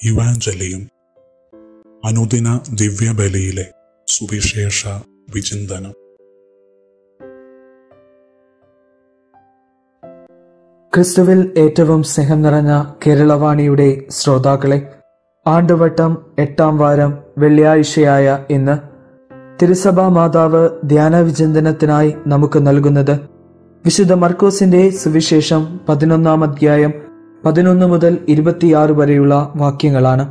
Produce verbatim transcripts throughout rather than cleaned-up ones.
ഇവാഞ്ചലിയും അനുദിന ദിവ്യബലിയിലെ സുവിശേഷ വിചിന്തനം. ക്രിസ്തുവിൽ ഏറ്റവും സ്നേഹം നിറഞ്ഞ കേരളവാണിയുടെ ശ്രോതാക്കളെ, ആണ്ടുവട്ടം എട്ടാം വാരം വെള്ളിയാഴ്ചയായ ഇന്ന് തിരുസഭാ മാതാവ് ധ്യാന വിചിന്തനത്തിനായി നമുക്ക് നൽകുന്നത് വിശുദ്ധ മർക്കോസിന്റെ സുവിശേഷം പതിനൊന്നാം അധ്യായം പതിനൊന്ന് മുതൽ ഇരുപത്തിയാറ് വരെയുള്ള വാക്യങ്ങളാണ്.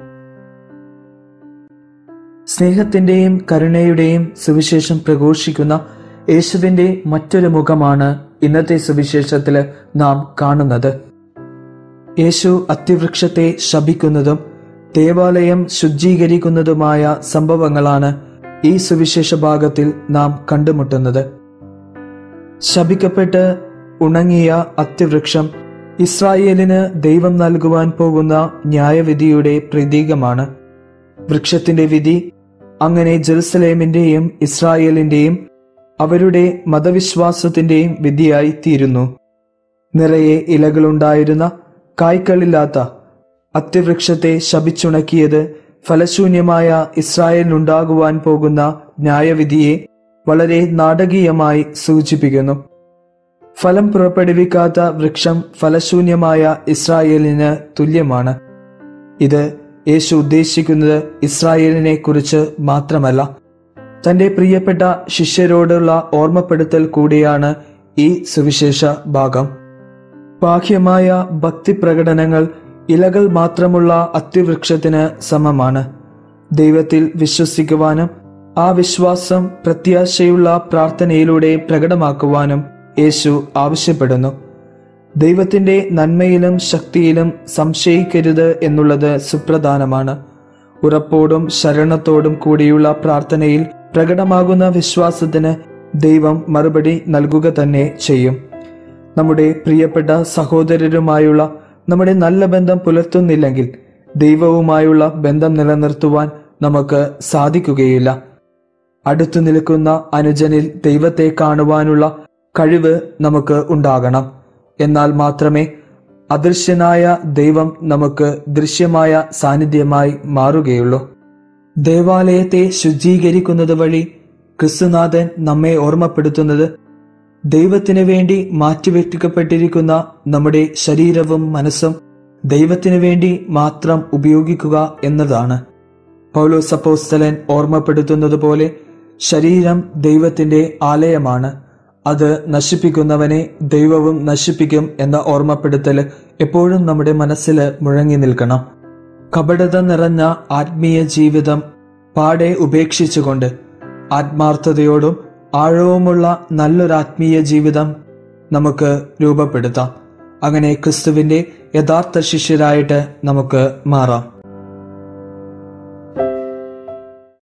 സ്നേഹത്തിന്റെയും കരുണയുടെയും സുവിശേഷം പ്രഘോഷിക്കുന്ന യേശുവിന്റെ മറ്റൊരു മുഖമാണ് ഇന്നത്തെ സുവിശേഷത്തില് നാം കാണുന്നത്. യേശു അത്തിവൃക്ഷത്തെ ശപിക്കുന്നതും ദേവാലയം ശുചീകരിക്കുന്നതുമായ സംഭവങ്ങളാണ് ഈ സുവിശേഷ ഭാഗത്തിൽ നാം കണ്ടുമുട്ടുന്നത്. ശപിക്കപ്പെട്ട് ഉണങ്ങിയ അത്തിവൃക്ഷം ഇസ്രായേലിന് ദൈവം നൽകുവാൻ പോകുന്ന ന്യായവിധിയുടെ പ്രതീകമാണ്. വൃക്ഷത്തിന്റെ വിധി അങ്ങനെ ജെറുസലേമിന്റെയും ഇസ്രായേലിന്റെയും അവരുടെ മതവിശ്വാസത്തിന്റെയും വിധിയായി തീരുന്നു. നിറയെ ഇലകളുണ്ടായിരുന്ന കായ്ക്കളില്ലാത്ത അത്തിവൃക്ഷത്തെ ശപിച്ചുണക്കിയത് ഫലശൂന്യമായ ഇസ്രായേലിനുണ്ടാകുവാൻ പോകുന്ന ന്യായവിധിയെ വളരെ നാടകീയമായി സൂചിപ്പിക്കുന്നു. ഫലം പുറപ്പെടുവിക്കാത്ത വൃക്ഷം ഫലശൂന്യമായ ഇസ്രായേലിന് തുല്യമാണ്. ഇത് യേശു ഉദ്ദേശിക്കുന്നത് ഇസ്രായേലിനെ കുറിച്ച് മാത്രമല്ല, തന്റെ പ്രിയപ്പെട്ട ശിഷ്യരോടുള്ള ഓർമ്മപ്പെടുത്തൽ കൂടിയാണ് ഈ സുവിശേഷ ഭാഗം. ബാഹ്യമായ ഭക്തി പ്രകടനങ്ങൾ ഇലകൾ മാത്രമുള്ള അത്തിവൃക്ഷത്തിന് സമമാണ്. ദൈവത്തിൽ വിശ്വസിക്കുവാനും ആ വിശ്വാസം പ്രത്യാശയുള്ള പ്രാർത്ഥനയിലൂടെ പ്രകടമാക്കുവാനും യേശു ആവശ്യപ്പെടുന്നു. ദൈവത്തിന്റെ നന്മയിലും ശക്തിയിലും സംശയിക്കരുത് എന്നുള്ളത് സുപ്രധാനമാണ്. ഉറപ്പോടും ശരണത്തോടും കൂടിയുള്ള പ്രാർത്ഥനയിൽ പ്രകടമാകുന്ന വിശ്വാസത്തിന് ദൈവം മറുപടി നൽകുക തന്നെ ചെയ്യും. നമ്മുടെ പ്രിയപ്പെട്ട സഹോദരരുമായുള്ള നമ്മുടെ നല്ല ബന്ധം പുലർത്തുന്നില്ലെങ്കിൽ ദൈവവുമായുള്ള ബന്ധം നിലനിർത്തുവാൻ നമുക്ക് സാധിക്കുകയില്ല. അടുത്തു നിൽക്കുന്ന അനുജനിൽ ദൈവത്തെ കാണുവാനുള്ള കഴിവ് നമുക്ക് ഉണ്ടാകണം. എന്നാൽ മാത്രമേ അദൃശ്യനായ ദൈവം നമുക്ക് ദൃശ്യമായ സാന്നിധ്യമായി മാറുകയുള്ളൂ. ദേവാലയത്തെ ശുചീകരിക്കുന്നത് വഴി ക്രിസ്തുനാഥൻ നമ്മെ ഓർമ്മപ്പെടുത്തുന്നത് ദൈവത്തിനു വേണ്ടി മാറ്റിവെക്കപ്പെട്ടിരിക്കുന്ന നമ്മുടെ ശരീരവും മനസ്സും ദൈവത്തിനു വേണ്ടി മാത്രം ഉപയോഗിക്കുക എന്നതാണ്. പൗലോസ് അപ്പോസ്തലൻ ഓർമ്മപ്പെടുത്തുന്നത് പോലെ ശരീരം ദൈവത്തിന്റെ ആലയമാണ്. അത് നശിപ്പിക്കുന്നവനെ ദൈവവും നശിപ്പിക്കും എന്ന ഓർമ്മപ്പെടുത്തൽ എപ്പോഴും നമ്മുടെ മനസ്സിൽ മുഴങ്ങി നിൽക്കണം. കപടത നിറഞ്ഞ ആത്മീയ ജീവിതം പാടെ ഉപേക്ഷിച്ചുകൊണ്ട് ആത്മാർത്ഥതയോടും ആഴവുമുള്ള നല്ലൊരാത്മീയ ജീവിതം നമുക്ക് രൂപപ്പെടുത്താം. അങ്ങനെ ക്രിസ്തുവിന്റെ യഥാർത്ഥ ശിഷ്യരായിട്ട് നമുക്ക് മാറാം.